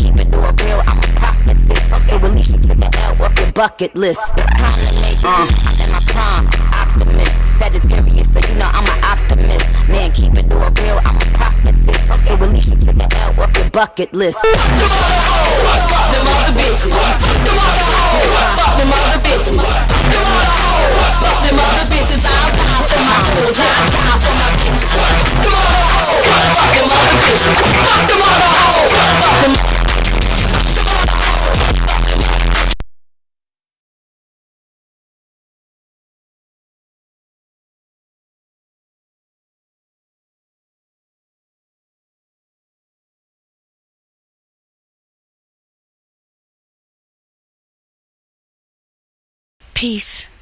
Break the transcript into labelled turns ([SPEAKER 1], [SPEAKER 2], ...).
[SPEAKER 1] keep it all real, I'm a prophetess. So at least you took the L off your bucket list. It's time to make it. I'm in my prime, optimist. Sagittarius, so you know I'm an optimist. Man, keep it all real, I'm a prophetess. So at least you took the L off your bucket list.
[SPEAKER 2] Fuck them other bitches. Fuck them other bitches. Fuck them other bitches. I'm down for my hoes. I'm down for my bitches. Fuck them other bitches. Fuck them other hoes. Fuck them.
[SPEAKER 3] Peace.